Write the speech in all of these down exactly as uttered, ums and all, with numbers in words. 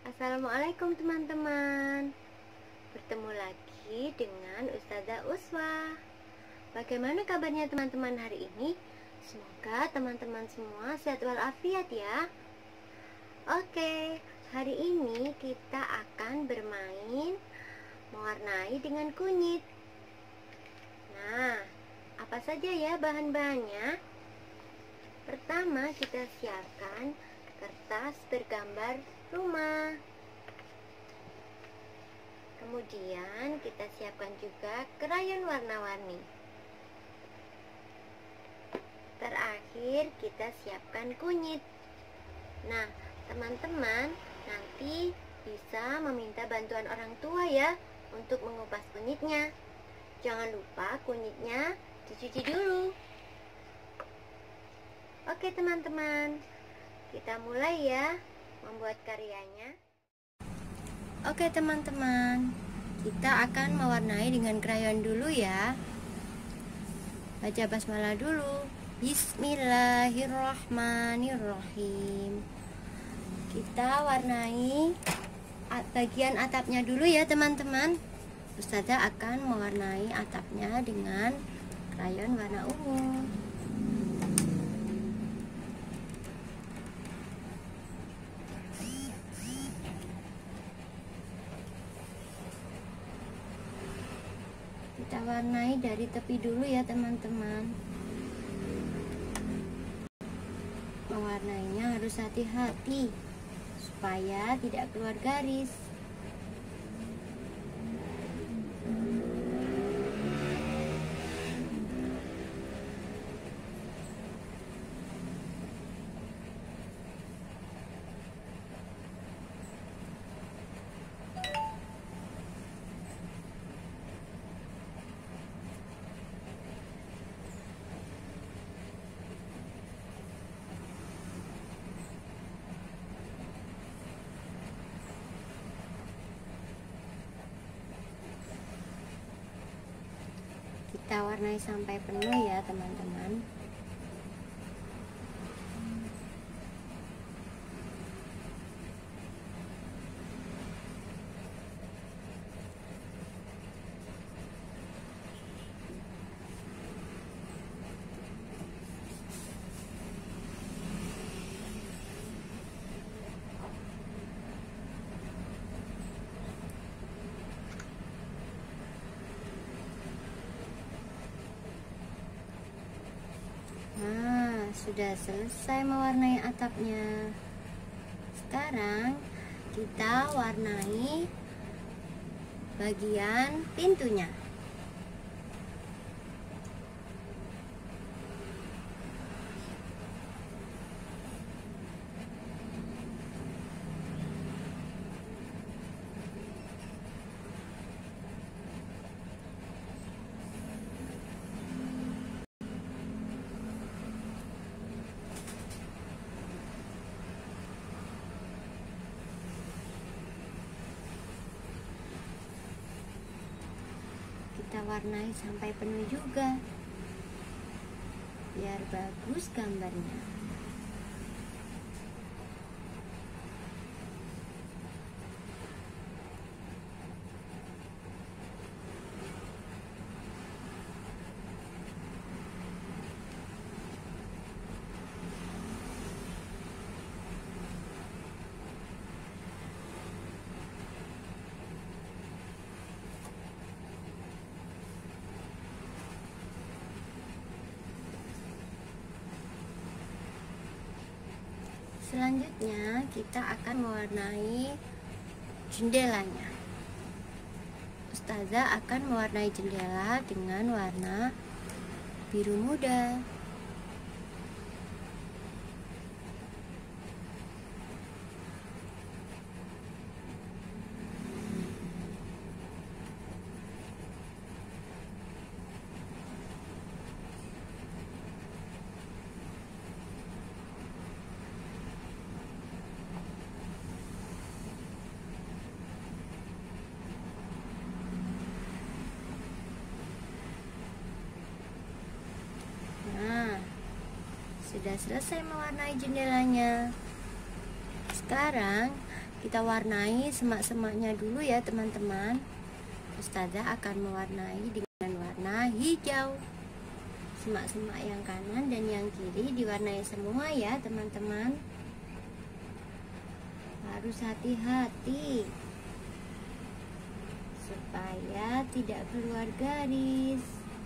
Assalamualaikum teman-teman. Bertemu lagi dengan Ustazah Uswa. Bagaimana kabarnya teman-teman hari ini? Semoga teman-teman semua sehat walafiat ya. Oke, hari ini kita akan bermain mewarnai dengan kunyit. Nah, apa saja ya bahan-bahannya? Pertama, kita siapkan kertas bergambar rumah. Kemudian kita siapkan juga krayon warna-warni. Terakhir kita siapkan kunyit. Nah, teman-teman nanti bisa meminta bantuan orang tua ya untuk mengupas kunyitnya. Jangan lupa kunyitnya dicuci dulu. Oke teman-teman, kita mulai ya membuat karyanya. Oke teman-teman, kita akan mewarnai dengan krayon dulu ya. Baca basmalah dulu. Bismillahirrahmanirrahim. Kita warnai bagian atapnya dulu ya teman-teman. Ustazah akan mewarnai atapnya dengan krayon warna ungu. Kita warnai dari tepi dulu ya teman-teman. Mewarnainya harus hati-hati supaya tidak keluar garis. Kita warnai sampai penuh ya teman-teman. Nah, sudah selesai mewarnai atapnya. Sekarang kita warnai bagian pintunya. Kita warnai sampai penuh juga biar bagus gambarnya. Selanjutnya kita akan mewarnai jendelanya. Ustazah akan mewarnai jendela dengan warna biru muda. Sudah selesai mewarnai jendelanya. Sekarang kita warnai semak-semaknya dulu ya teman-teman. Ustazah akan mewarnai dengan warna hijau. Semak-semak yang kanan dan yang kiri diwarnai semua ya teman-teman. Harus hati-hati supaya tidak keluar garis.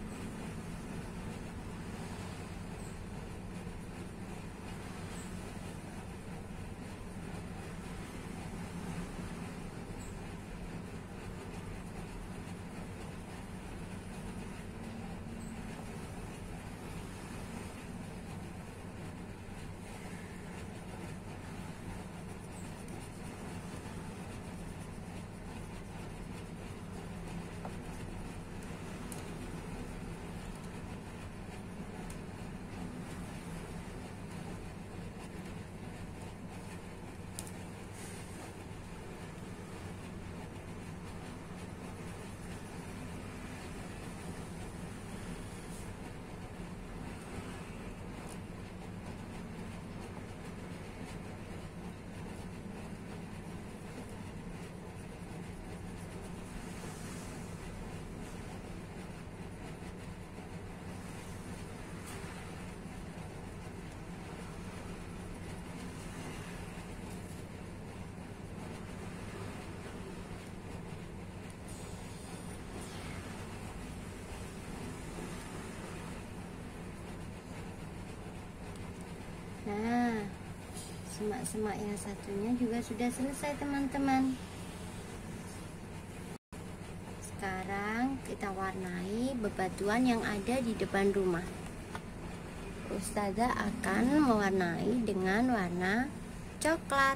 Nah, semak-semak yang satunya juga sudah selesai teman-teman. Sekarang kita warnai bebatuan yang ada di depan rumah. Ustazah akan mewarnai dengan warna coklat.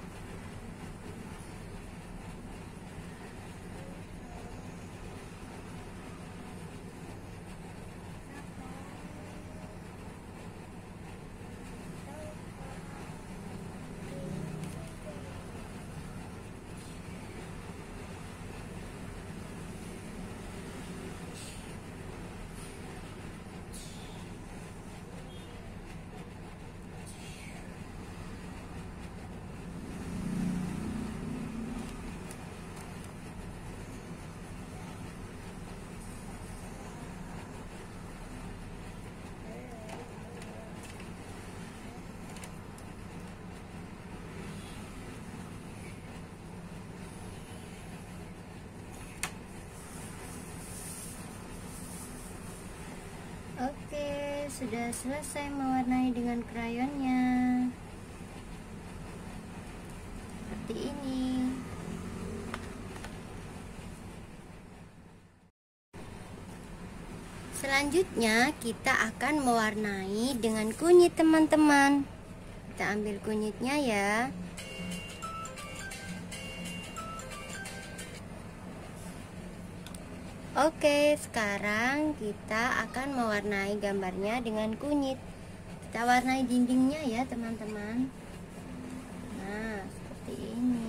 Oke, sudah selesai mewarnai dengan krayonnya. Seperti ini. Selanjutnya kita akan mewarnai dengan kunyit teman-teman. Kita ambil kunyitnya ya. Oke, sekarang kita akan mewarnai gambarnya dengan kunyit. Kita warnai dindingnya ya teman-teman. Nah, seperti ini.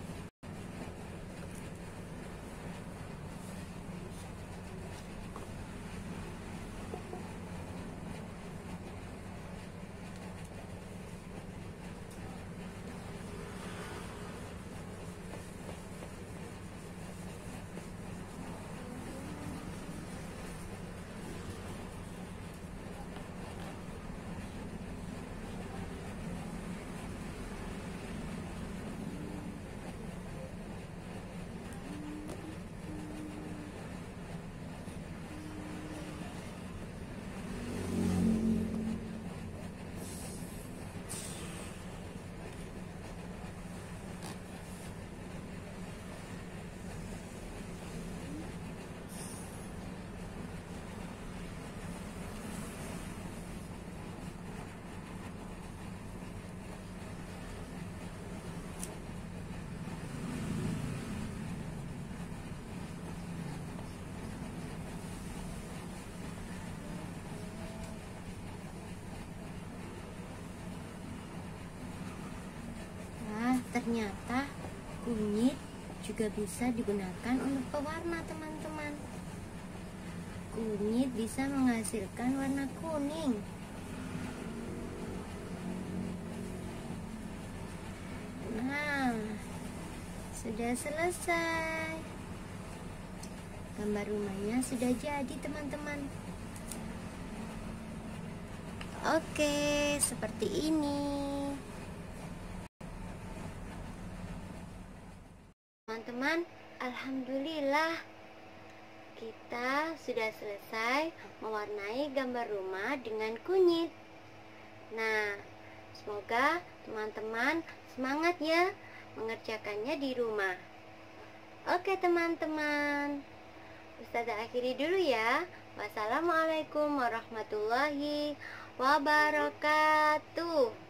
Ternyata kunyit juga bisa digunakan untuk pewarna teman-teman. Kunyit bisa menghasilkan warna kuning. Nah, sudah selesai. Gambar rumahnya sudah jadi, teman-teman. Oke, seperti ini. Teman-teman, alhamdulillah kita sudah selesai mewarnai gambar rumah dengan kunyit. Nah, semoga teman-teman semangat ya mengerjakannya di rumah. Oke teman-teman, Ustazah akhiri dulu ya. Wassalamualaikum warahmatullahi wabarakatuh.